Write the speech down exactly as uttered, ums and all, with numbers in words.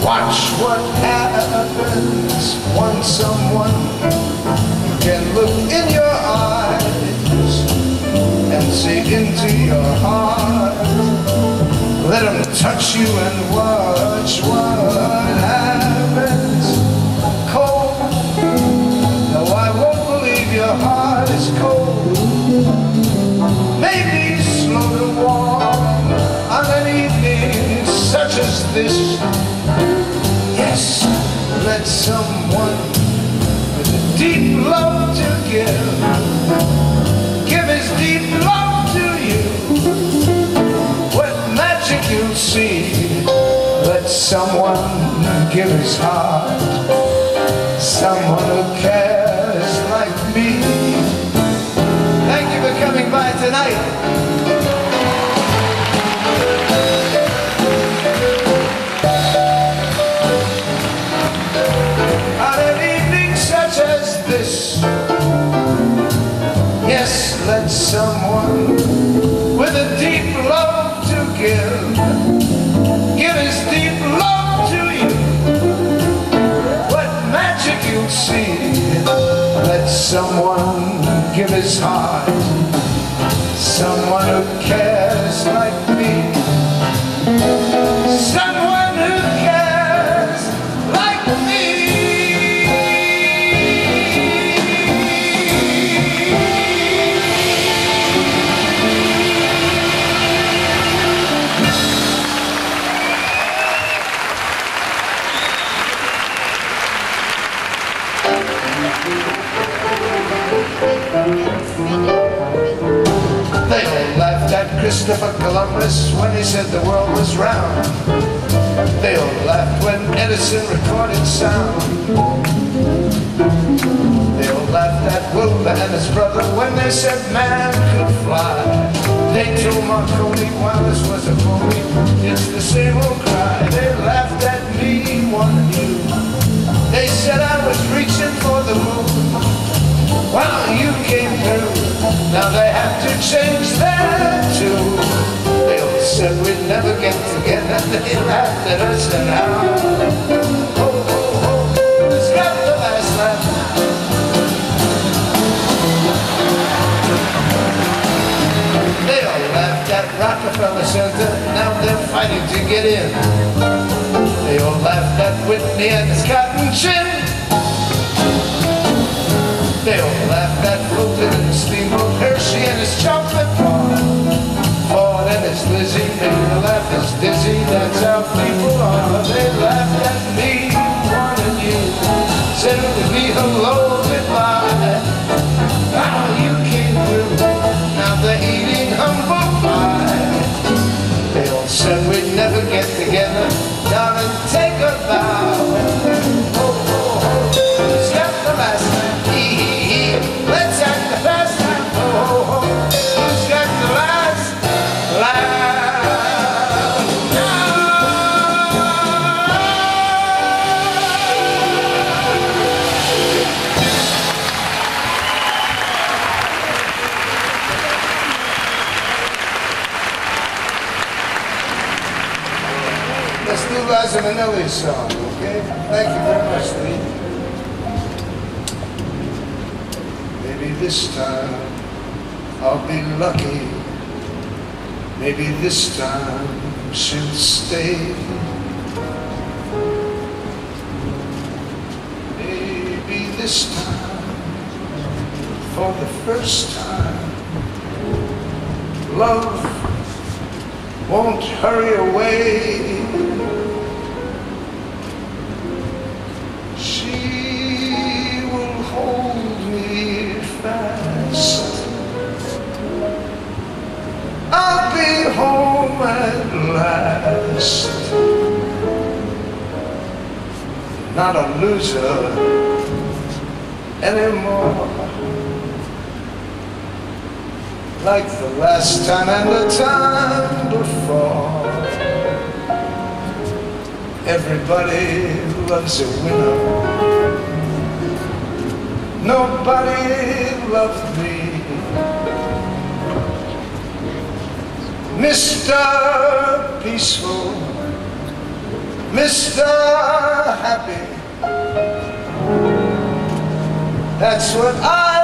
Watch what happens when someone can look in your eyes and see into your heart. Let them touch you and watch what happens. Cold. No, I won't believe your heart is cold. Maybe slow to warm on an evening such as this. Yes, let someone with a deep love to give give his deep love to you. What magic you'll see. Let someone give his heart. Someone who cares like me. Thank you for coming by tonight. Yes, let someone with a deep love to give give his deep love to you. What magic you'll see. Let someone give his heart. Someone who cares like me. Someone who cares like me. They all laughed at Christopher Columbus when he said the world was round. They all laughed when Edison recorded sound. They all laughed at Wilbur and his brother when they said man could fly. They told Marconi Wallace was a phony. It's the same old cry. They laughed at me, one and you. They said I was reaching for the moon. Well, you came through. Now they have to change their tune. They all said we'd never get together. They laughed at us and how. Oh, oh, oh, who's got the last laugh? They all laughed at Rockefeller Center. Now they're fighting to get in. They all laughed at Whitney and his cotton gin. They all laughed at Fulton and his steamboat, Hershey and his chocolate bar, Ford and his Lizzie, made the laugh as dizzy. That's how people are. They laughed at me, one and you, said to me hello, goodbye. Now you came through. Now they're eating humble pie. They all said we'd never get together. Darling, take a bow. Oh, oh, oh, who's got the last name? Let's act the best time. Oh, oh, oh, who's got the last laugh now? Let's do Liza Minnelli's song, okay? Thank you very much, Lee. Maybe this time I'll be lucky. Maybe this time she'll stay. Maybe this time, for the first time, love won't hurry away. She will hold me fast. I'll be home at last. Not a loser anymore. Like the last time and the time before. Everybody loves a winner. Nobody loved me. Mister Peaceful, Mister Happy. That's what I